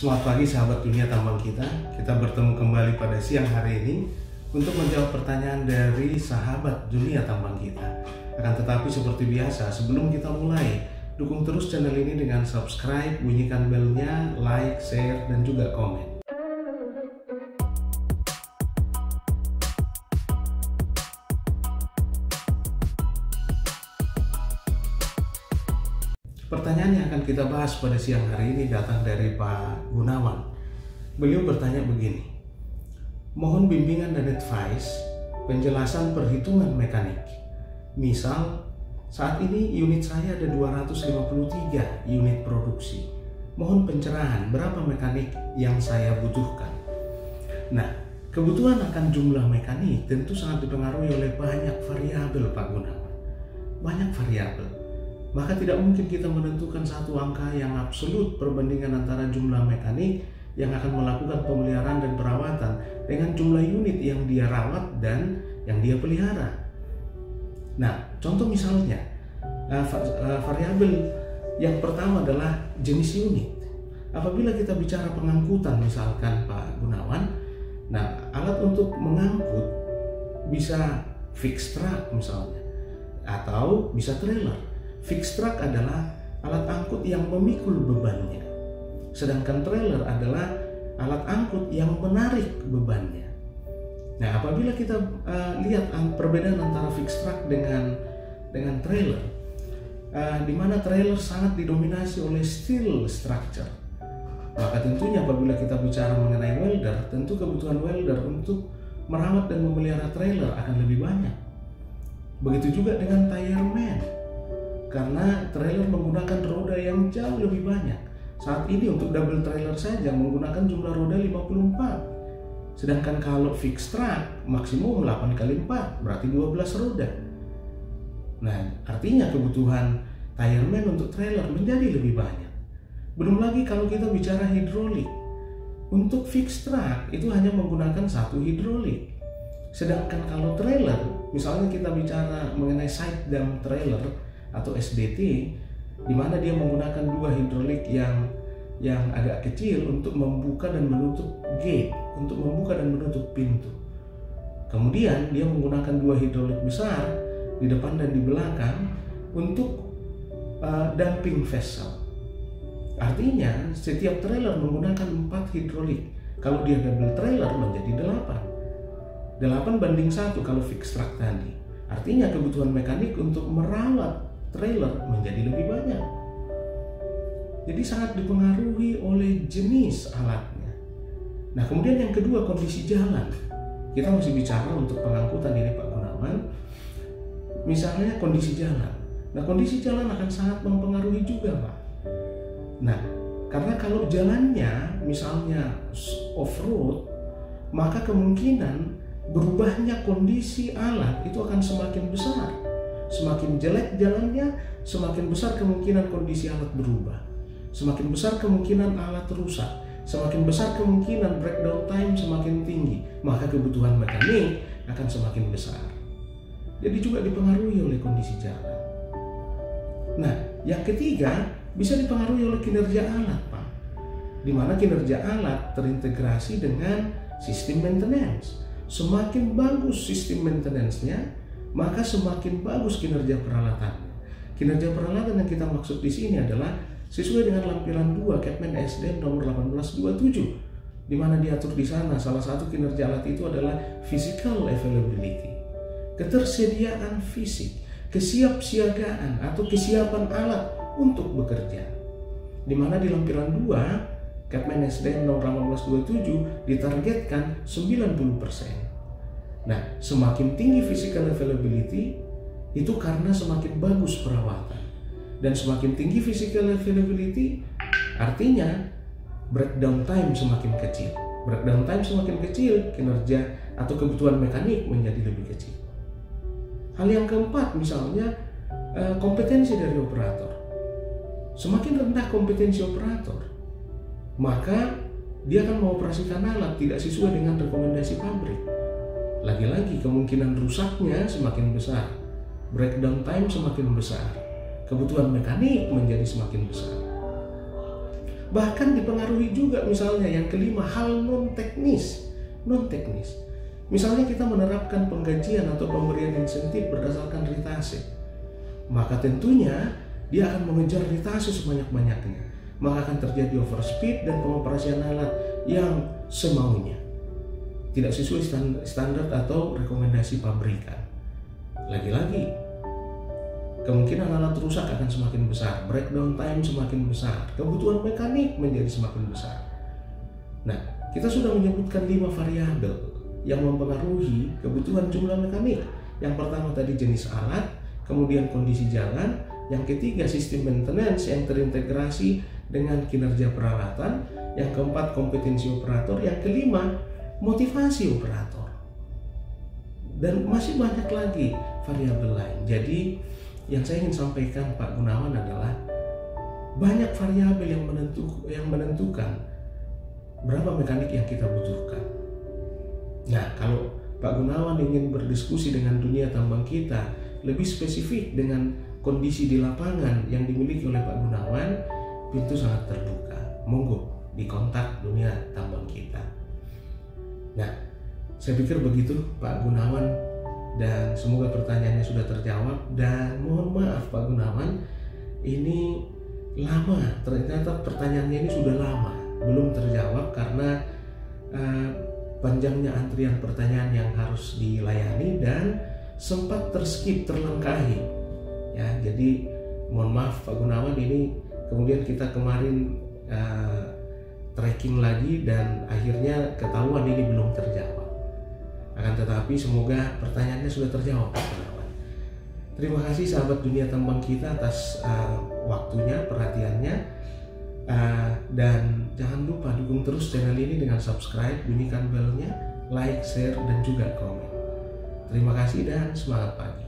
Selamat pagi sahabat dunia tambang kita. Kita bertemu kembali pada siang hari ini untuk menjawab pertanyaan dari sahabat dunia tambang kita. Akan tetapi seperti biasa, sebelum kita mulai, dukung terus channel ini dengan subscribe, bunyikan belnya, like, share, dan juga komen. Pertanyaan yang akan kita bahas pada siang hari ini datang dari Pak Gunawan. Beliau bertanya begini, mohon bimbingan dan advice penjelasan perhitungan mekanik. Misal, saat ini unit saya ada 253 unit produksi. Mohon pencerahan berapa mekanik yang saya butuhkan. Nah, kebutuhan akan jumlah mekanik tentu sangat dipengaruhi oleh banyak variabel Pak Gunawan. Banyak variabel. Maka tidak mungkin kita menentukan satu angka yang absolut perbandingan antara jumlah mekanik yang akan melakukan pemeliharaan dan perawatan dengan jumlah unit yang dia rawat dan yang dia pelihara. Nah, contoh misalnya, variabel yang pertama adalah jenis unit. Apabila kita bicara pengangkutan misalkan Pak Gunawan, nah alat untuk mengangkut bisa fixed truck misalnya, atau bisa trailer. Fixed truck adalah alat angkut yang memikul bebannya, sedangkan trailer adalah alat angkut yang menarik bebannya. Nah, apabila kita lihat perbedaan antara fixed truck dengan trailer, di mana trailer sangat didominasi oleh steel structure, maka tentunya apabila kita bicara mengenai welder, tentu kebutuhan welder untuk merawat dan memelihara trailer akan lebih banyak. Begitu juga dengan tire man. Karena trailer menggunakan roda yang jauh lebih banyak. Saat ini untuk double trailer saja menggunakan jumlah roda 54. Sedangkan kalau fixed truck maksimum 8x4 berarti 12 roda. Nah, artinya kebutuhan tire man untuk trailer menjadi lebih banyak. Belum lagi kalau kita bicara hidrolik. Untuk fixed truck itu hanya menggunakan satu hidrolik. Sedangkan kalau trailer, misalnya kita bicara mengenai side dump trailer atau SDT, di mana dia menggunakan dua hidrolik yang agak kecil untuk membuka dan menutup gate, untuk membuka dan menutup pintu. Kemudian dia menggunakan dua hidrolik besar di depan dan di belakang untuk dumping vessel. Artinya setiap trailer menggunakan 4 hidrolik. Kalau dia double trailer menjadi 8. 8:1 kalau fixed truck tadi. Artinya kebutuhan mekanik untuk merawat trailer menjadi lebih banyak. Jadi sangat dipengaruhi oleh jenis alatnya. Nah, kemudian yang kedua, kondisi jalan. Kita masih bicara untuk pengangkutan ini Pak Gunawan. Misalnya kondisi jalan. Nah, kondisi jalan akan sangat mempengaruhi juga Pak. Nah, karena kalau jalannya misalnya off-road, maka kemungkinan berubahnya kondisi alat itu akan semakin besar. Semakin jelek jalannya, semakin besar kemungkinan kondisi alat berubah. Semakin besar kemungkinan alat rusak. Semakin besar kemungkinan breakdown time semakin tinggi. Maka kebutuhan mekanik akan semakin besar. Jadi juga dipengaruhi oleh kondisi jalan. Nah, yang ketiga bisa dipengaruhi oleh kinerja alat, Pak. Di mana kinerja alat terintegrasi dengan sistem maintenance. Semakin bagus sistem maintenance-nya, maka semakin bagus kinerja peralatannya. Kinerja peralatan yang kita maksud di sini adalah sesuai dengan lampiran 2 Capman SDM nomor 1827, di mana diatur di sana salah satu kinerja alat itu adalah physical availability, ketersediaan fisik, kesiapsiagaan atau kesiapan alat untuk bekerja. Di mana di lampiran 2 Capman SDM nomor 1827 ditargetkan 90%. Nah, semakin tinggi physical availability itu karena semakin bagus perawatan. Dan semakin tinggi physical availability artinya breakdown time semakin kecil. Breakdown time semakin kecil, kinerja atau kebutuhan mekanik menjadi lebih kecil. Hal yang keempat misalnya kompetensi dari operator. Semakin rendah kompetensi operator, maka dia akan mengoperasikan alat tidak sesuai dengan rekomendasi pabrik. Lagi-lagi kemungkinan rusaknya semakin besar, breakdown time semakin besar, kebutuhan mekanik menjadi semakin besar. Bahkan dipengaruhi juga misalnya yang kelima, hal non-teknis. Misalnya kita menerapkan penggajian atau pemberian insentif berdasarkan ritase, maka tentunya dia akan mengejar ritase sebanyak-banyaknya. Maka akan terjadi overspeed dan pengoperasian alat yang semaunya, tidak sesuai standar atau rekomendasi pabrikan. Lagi-lagi, kemungkinan alat rusak akan semakin besar, breakdown time semakin besar, kebutuhan mekanik menjadi semakin besar. Nah, kita sudah menyebutkan 5 variabel yang mempengaruhi kebutuhan jumlah mekanik. Yang pertama tadi jenis alat, kemudian kondisi jalan, yang ketiga sistem maintenance yang terintegrasi dengan kinerja peralatan, yang keempat kompetensi operator, yang kelima motivasi operator. Dan masih banyak lagi variabel lain. Jadi yang saya ingin sampaikan Pak Gunawan adalah banyak variabel yang menentukan berapa mekanik yang kita butuhkan. Nah, kalau Pak Gunawan ingin berdiskusi dengan dunia tambang kita lebih spesifik dengan kondisi di lapangan yang dimiliki oleh Pak Gunawan, pintu sangat terbuka. Monggo dikontak dunia tambang kita. Nah, saya pikir begitu Pak Gunawan, dan semoga pertanyaannya sudah terjawab. Dan mohon maaf Pak Gunawan, ini lama, ternyata pertanyaannya ini sudah lama belum terjawab karena panjangnya antrian pertanyaan yang harus dilayani dan sempat terskip, terlengkahi ya. Jadi mohon maaf Pak Gunawan, ini kemudian kita kemarin tracking lagi dan akhirnya ketahuan ini belum terjawab. Akan tetapi semoga pertanyaannya sudah terjawab Pak Gunawan. Terima kasih sahabat dunia tambang kita atas waktunya, perhatiannya, dan jangan lupa dukung terus channel ini dengan subscribe, bunyikan belnya, like, share, dan juga komen. Terima kasih dan semangat pagi.